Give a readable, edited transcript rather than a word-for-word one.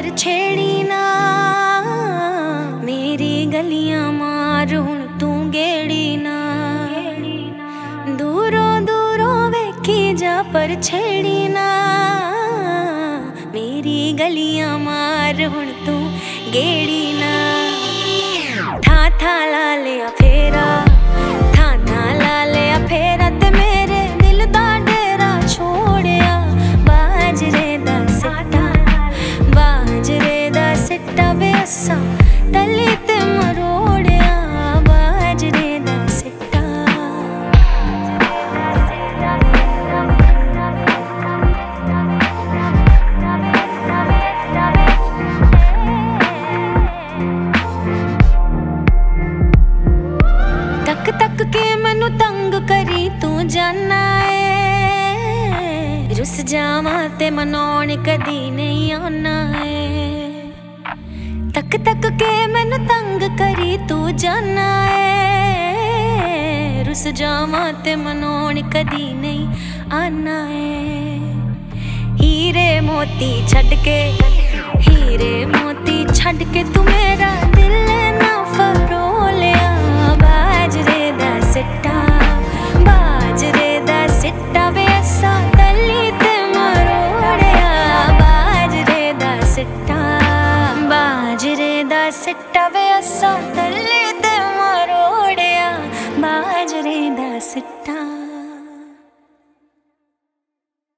पर छेड़ी ना, मेरी गलियां मार हुण तू गेड़ी ना। दूरों दूरों वेखी जा पर छेड़ी ना, मेरी गलियां मार हुण तू गेड़ी ना। था था ला लिया फेरा, था था ला लिया फेरा ते मेरे दिल दा डेरा छोड़िया। बाजरे दा सिट्टा, बाजरे दा सिट्टा वे असा तली ते मरोड़िया। बाजरे दा सिट्टा, तक तक के मैनू तंग करी तू जाना है। रुस जावा ते मनाउण कदी नहीं आना है। तक तक के मैनू तंग करी तू जाना है। रुस जावा ते मनाउण कदी नहीं आना है। हीरे मोती छड़ के, हीरे मोती छड़ के तू मेरा दिल ना फरोलिया। बाजरे दा सिट्टा, बाजरे दा सिट्टा वे असा तली ते मरोड़िया। बाजरे दा सिट्टा, बाजरे दा सिट्टा